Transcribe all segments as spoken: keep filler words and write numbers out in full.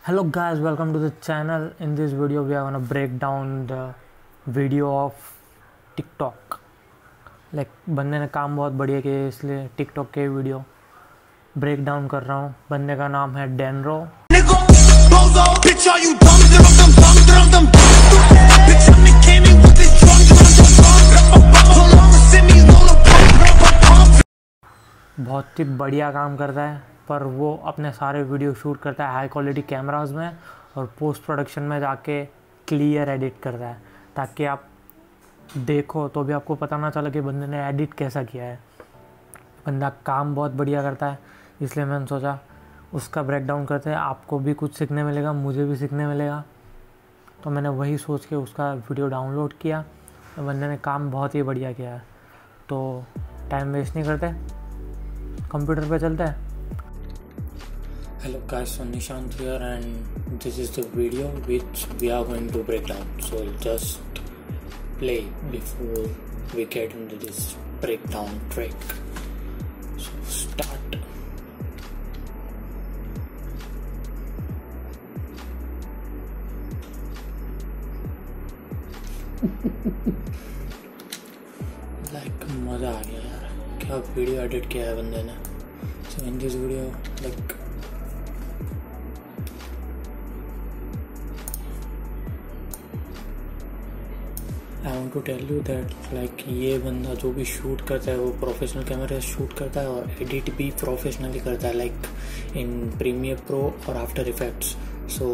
Hello guys, welcome to the channel. In this video we are gonna break down the video of TikTok. Like बंदे ने काम बहुत बढ़िया किया इसलिए TikTok के वीडियो ब्रेक डाउन कर रहा हूँ. बंदे का नाम है डैनरो. बहुत ही बढ़िया काम करता है, पर वो अपने सारे वीडियो शूट करता है हाई क्वालिटी कैमराज में और पोस्ट प्रोडक्शन में जाके क्लियर एडिट करता है, ताकि आप देखो तो भी आपको पता ना चले कि बंदे ने एडिट कैसा किया है. बंदा काम बहुत बढ़िया करता है, इसलिए मैंने सोचा उसका ब्रेक डाउन करते हैं. आपको भी कुछ सीखने मिलेगा, मुझे भी सीखने मिलेगा. तो मैंने वही सोच के उसका वीडियो डाउनलोड किया. तो बंदे ने काम बहुत ही बढ़िया किया है. तो टाइम वेस्ट नहीं करते, कंप्यूटर पे चलते हैं. Hello guys, so Nishant here and this is the video which we are going to break down. So just play before we get into this breakdown trick. So start. like मजा आ गया यार, क्या video edit किया है बंदे ने. So in this video like I want to tell you that like ये बंदा जो भी शूट करता है वो प्रोफेशनल कैमरे से शूट करता है और एडिट भी प्रोफेशनली करता है, लाइक इन प्रीमियर प्रो और After Effects. So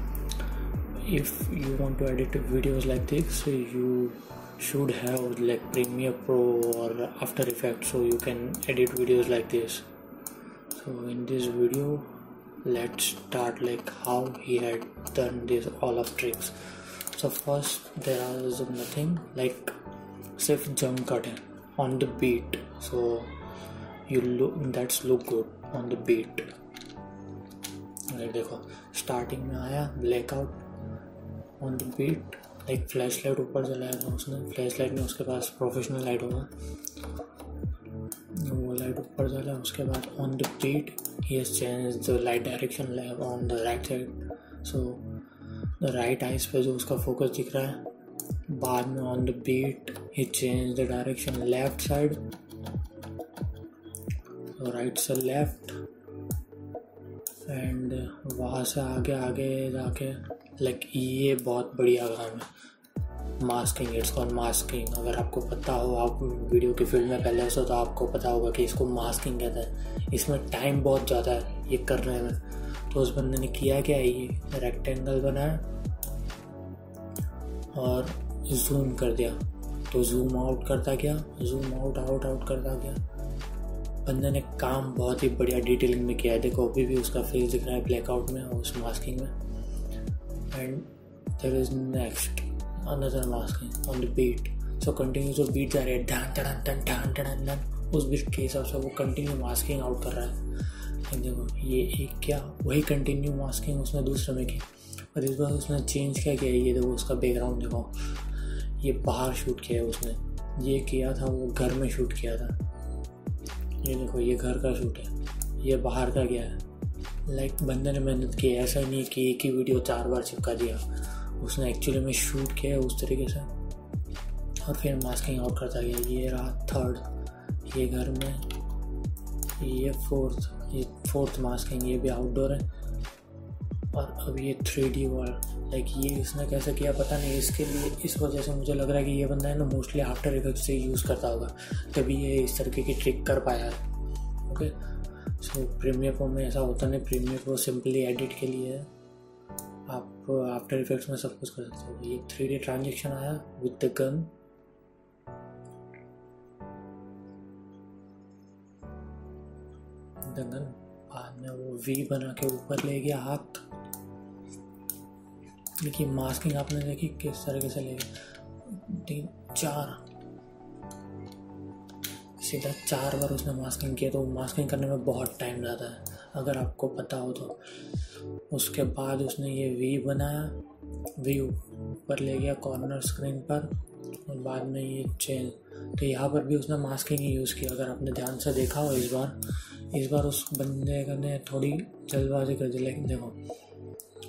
if you want to edit videos like this you should have like Premiere Pro और After Effects so you can edit videos like this. So in this video let's start like how he had done this all of tricks. So first there is nothing like सिर्फ jump cut है on the beat, so you look that's look good on the beat. like देखो starting में आया blackout on the beat, like flash light ऊपर जलाया था उसने. Flash light में उसके पास प्रोफेशनल लाइट होगा, वो लाइट ऊपर जला. उसके बाद on the beat he has changed the light direction on the right side, so the right eyes पे जो उसका फोकस दिख रहा है. बाद में ऑन द बीट ही change the direction left side, right से लेफ्ट, एंड वहाँ से आगे आगे जाके लाइक ये बहुत बढ़िया काम है. Masking, it's called masking. अगर आपको पता हो, आप वीडियो की फील्ड में पहले से, तो आपको पता होगा कि इसको मास्किंग कहते हैं. इसमें टाइम बहुत ज़्यादा है ये करने में. तो उस बंदे ने किया क्या, ये रेक्टेंगल बनाया और जूम कर दिया. तो जूम आउट करता गया, जूम आउट आउट आउट करता गया. बंदे ने काम बहुत ही बढ़िया डिटेलिंग में किया है. देखो अभी भी उसका फेस दिख रहा है ब्लैकआउट में और उस मास्किंग में. And there is next another masking on the beat. So continue जो बीट जा रही है ढान ढान ढान ढान ढान ढान, उस बीट के हिसाब से वो कंटिन्यू मास्किंग आउट कर रहा है. देखो ये एक क्या वही कंटिन्यू मास्किंग उसने दूसरे में की, और इस बार उसने चेंज क्या किया. ये देखो उसका बैकग्राउंड देखो, ये बाहर शूट किया है उसने. ये किया था वो घर में शूट किया था. ये देखो ये घर का शूट है, ये बाहर का गया है. लाइक बंदे ने मेहनत की. ऐसा नहीं कि एक ही वीडियो चार बार चिपका दिया. उसने एक्चुअली में शूट किया है उस तरीके से और फिर मास्किंग आउट करता गया. ये रहा थर्ड, ये घर में, ये फोर्थ, ये फोर्थ मास्किंग, ये भी आउटडोर है. और अब ये थ्री डी वर्ल्ड. लाइक ये इसने कैसे किया पता नहीं. इसके लिए इस वजह से मुझे लग रहा है कि ये बंदा है ना मोस्टली आफ्टर इफेक्ट से यूज़ करता होगा, तभी ये इस तरीके की ट्रिक कर पाया है. ओके, सो प्रीमियर प्रो में ऐसा होता नहीं. प्रीमियर प्रो सिंपली एडिट के लिए है. आप आफ्टर इफेक्ट्स में सब कुछ कर सकते हो. ये थ्री डी ट्रांजेक्शन आया विद द गन. गन बाद में वो वी बना के ऊपर ले गया हाथ. देखिए मास्किंग आपने देखी किस तरीके से ले गया. तीन चार सीधा चार बार उसने मास्किंग किया. तो मास्किंग करने में बहुत टाइम जाता है अगर आपको पता हो तो. उसके बाद उसने ये वी बनाया, वी ऊपर ले गया कॉर्नर स्क्रीन पर, और बाद में ये चेंज. तो यहाँ पर भी उसने मास्किंग ही यूज़ किया. अगर आपने ध्यान से देखा हो इस बार इस बार उस बंदे ने थोड़ी जल्दबाजी कर दी. लेकिन देखो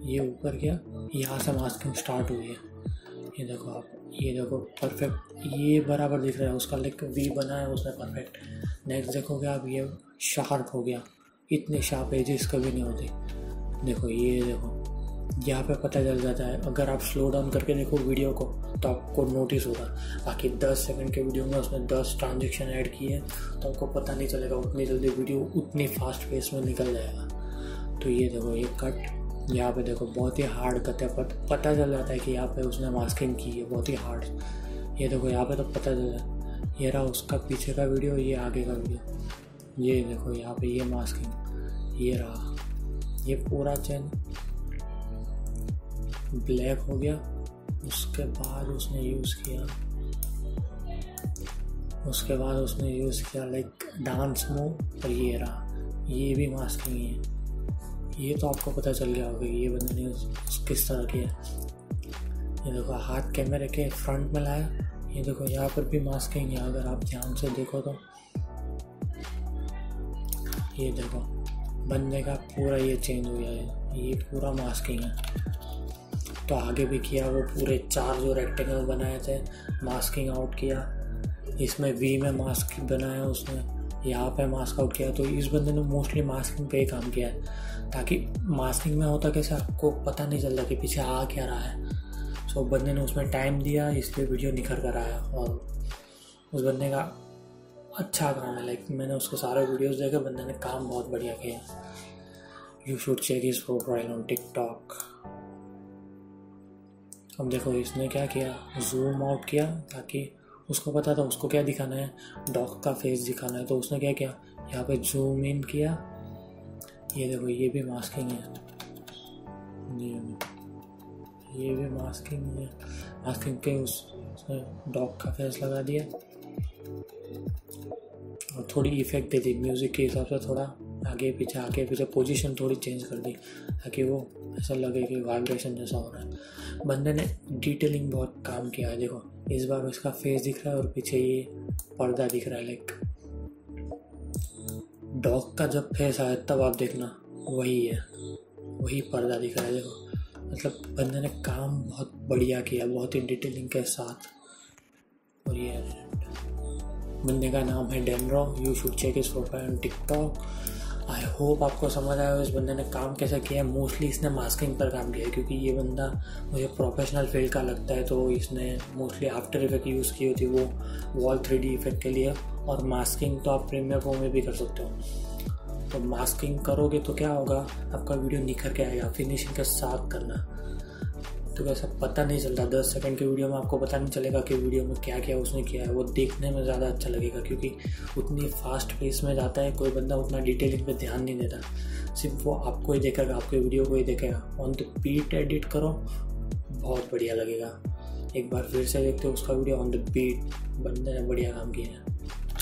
ये ऊपर गया, यहाँ से मास्किंग स्टार्ट हुई है। ये देखो आप, ये देखो परफेक्ट, ये बराबर दिख रहा है, उसका लाइक वी बना है उसने परफेक्ट। नेक्स्ट देखोगे आप, ये शार्प हो गया, इतने शार्प एजेस कभी नहीं होते। देखो ये देखो, यहाँ पे पता चल जाता है। अगर आप स्लो डाउन करके देखो वीडियो को तो आपको नोटिस होगा। बाकी दस सेकंड के वीडियो में उसने दस ट्रांजेक्शन ऐड किए तो आपको पता नहीं चलेगा, उतनी जल्दी वीडियो उतनी फास्ट पेस में निकल जाएगा। तो ये देखो ये कट, यहाँ पे देखो बहुत ही हार्ड कट है, पत, पता चल जाता है कि यहाँ पे उसने मास्किंग की है बहुत ही हार्ड। ये देखो यहाँ पे तो पता चल जाता है। ये रहा उसका पीछे का वीडियो, ये आगे का वीडियो। ये देखो यहाँ पे ये मास्किंग, ये रहा, ये पूरा चैन ब्लैक हो गया। उसके बाद उसने यूज़ किया उसके बाद उसने यूज़ किया लाइक डांस मूव, और ये रहा, ये भी मास्किंग है। ये तो आपको पता चल गया होगा ये बंदे ने किस तरह किया। ये देखो हाथ कैमरे के फ्रंट में लाया, ये देखो यहाँ पर भी मास्किंग है। अगर आप ध्यान से देखो तो ये देखो बंदे का पूरा ये चेंज हो गया है, ये पूरा मास्किंग है। तो आगे भी किया, वो पूरे चार जो रेक्टेंगल बनाए थे मास्किंग आउट किया। इसमें वी में मास्क बनाया उसने, यहाँ पे मास्क आउट किया। तो इस बंदे ने मोस्टली मास्किंग पे ही काम किया है, ताकि मास्किंग में होता कैसे आपको पता नहीं चलता कि पीछे आ क्या रहा है। सो बंदे ने उसमें टाइम दिया, इसलिए वीडियो निखर कर आया। और उस बंदे का अच्छा काम है, लाइक मैंने उसके सारे वीडियोस देखे, बंदे ने काम बहुत बढ़िया किया। You should check his profile on TikTok. अब देखो इसने क्या किया, जूम आउट किया, ताकि उसको पता था उसको क्या दिखाना है, डॉग का फेस दिखाना है। तो उसने क्या किया, यहाँ पे जूम इन किया। ये देखो ये भी मास्किंग है, ये ये भी मास्किंग है। मास्किंग के उस उसने डॉग का फेस लगा दिया और थोड़ी इफेक्ट दे दी म्यूज़िक के हिसाब से, थोड़ा आगे पीछे आगे पीछे पोजीशन थोड़ी चेंज कर दी, ताकि वो ऐसा लगे कि वाइब्रेशन जैसा हो रहा है। बंदे ने डिटेलिंग बहुत काम किया है। देखो इस बार इसका फेस दिख रहा है और पीछे ये पर्दा दिख रहा है। लाइक डॉग का जब फेस आया तब आप देखना वही है, वही पर्दा दिख रहा है। देखो मतलब बंदे ने काम बहुत बढ़िया किया, बहुत ही डिटेलिंग के साथ। और ये बंदे का नाम है डैनरो। You should check his profile on TikTok. I hope आपको समझ आया हो इस बंदे ने काम कैसे किया है। मोस्टली इसने मास्किंग पर काम किया है, क्योंकि ये बंदा मुझे प्रोफेशनल फील्ड का लगता है। तो इसने मोस्टली आफ्टर इफेक्ट यूज़ की होती, वो वॉल थ्री डी इफेक्ट के लिए। और मास्किंग तो आप प्रीमियर प्रो में भी कर सकते हो। तो मास्किंग करोगे तो क्या होगा, आपका वीडियो निखर के आएगा। फिनिशिंग के साथ करना, तो वैसा पता नहीं चलता। दस सेकंड के वीडियो में आपको पता नहीं चलेगा कि वीडियो में क्या क्या उसने किया है। वो देखने में ज़्यादा अच्छा लगेगा, क्योंकि उतनी फास्ट पेस में जाता है। कोई बंदा उतना डिटेलिंग पे ध्यान नहीं देता, सिर्फ वो आपको ही देखेगा, आपके वीडियो को ही देखेगा। ऑन द बीट एडिट करो, बहुत बढ़िया लगेगा। एक बार फिर से देखते हो उसका वीडियो ऑन द बीट, बंदे ने बढ़िया काम किया है।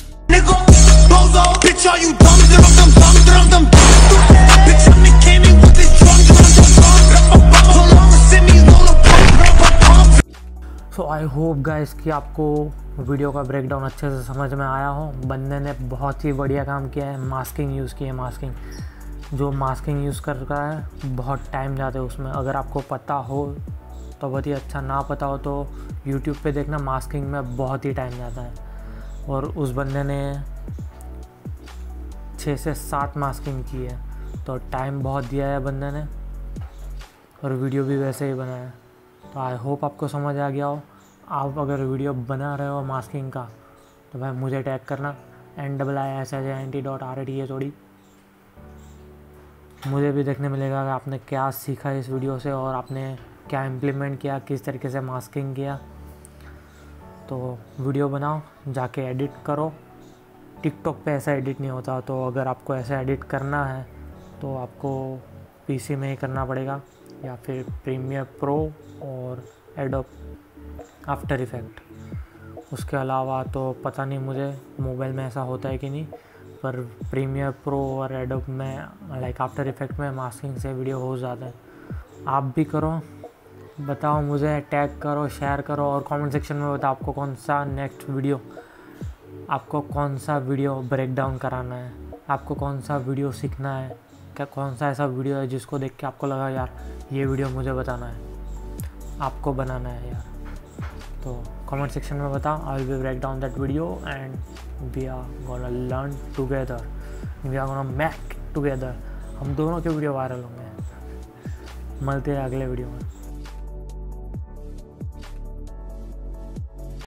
सो आई होप गाइस कि आपको वीडियो का ब्रेकडाउन अच्छे से समझ में आया हो। बंदे ने बहुत ही बढ़िया काम किया है, मास्किंग यूज़ की है। मास्किंग जो मास्किंग यूज़ कर रहा है बहुत टाइम जाता है उसमें। अगर आपको पता हो तो बहुत ही अच्छा, ना पता हो तो यूट्यूब पे देखना, मास्किंग में बहुत ही टाइम जाता है। और उस बंदे ने छः से सात मास्किंग की है, तो टाइम बहुत दिया है बंदे ने, और वीडियो भी वैसे ही बनाया। तो आई होप आपको समझ आ गया हो। आप अगर वीडियो बना रहे हो मास्किंग का तो भाई मुझे टैग करना, N double I S H N T dot R T A थोड़ी। मुझे भी देखने मिलेगा कि आपने क्या सीखा इस वीडियो से, और आपने क्या इम्प्लीमेंट किया, किस तरीके से मास्किंग किया। तो वीडियो बनाओ, जाके एडिट करो। टिकटॉक पे ऐसा एडिट नहीं होता, तो अगर आपको ऐसा एडिट करना है तो आपको पीसी में ही करना पड़ेगा, या फिर प्रीमियर प्रो और एडोब आफ्टर इफेक्ट। उसके अलावा तो पता नहीं मुझे मोबाइल में ऐसा होता है कि नहीं, पर प्रीमियर प्रो और एडोब में लाइक आफ्टर इफेक्ट में मास्किंग से वीडियो हो जाता है। आप भी करो, बताओ मुझे, टैग करो, शेयर करो, और कमेंट सेक्शन में बताओ आपको कौन सा नेक्स्ट वीडियो, आपको कौन सा वीडियो ब्रेक डाउन कराना है, आपको कौन सा वीडियो सीखना है, क्या कौन सा ऐसा वीडियो है जिसको देख के आपको लगा यार ये वीडियो मुझे बताना है, आपको बनाना है यार, तो कमेंट सेक्शन में बताओ। I will break down that video and we are gonna learn together, we are gonna make together. हम दोनों के वीडियो वायरल होंगे। मिलते हैं अगले वीडियो में।